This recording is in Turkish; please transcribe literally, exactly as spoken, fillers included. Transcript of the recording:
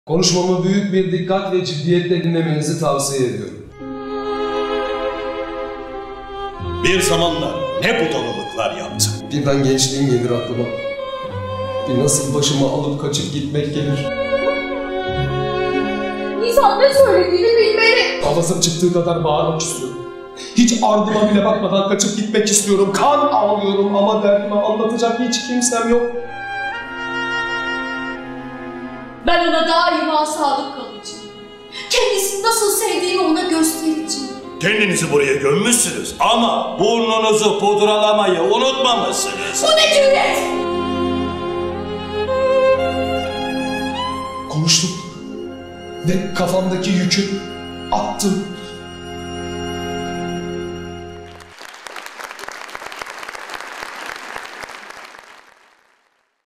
Konuşmamı büyük bir dikkat ve ciddiyetle dinlemenizi tavsiye ediyorum. Bir zamanlar ne budalalıklar yaptım. Birden gençliğim gelir aklıma. Bir nasıl başımı alıp kaçıp gitmek gelir. İnsan ne söylediğini bilmeli. Kafasım çıktığı kadar bağırmak istiyorum. Hiç ardıma bile bakmadan kaçıp gitmek istiyorum. Kan ağlıyorum ama derdimi anlatacak hiç kimsem yok. Ben ona daima sadık kalacağım. Kendisini nasıl sevdiğimi ona göstereceğim. Kendinizi buraya gömmüşsünüz ama burnunuzu pudralamayı unutmamışsınız. Bu ne cüret? Konuştum ve kafamdaki yükü attım.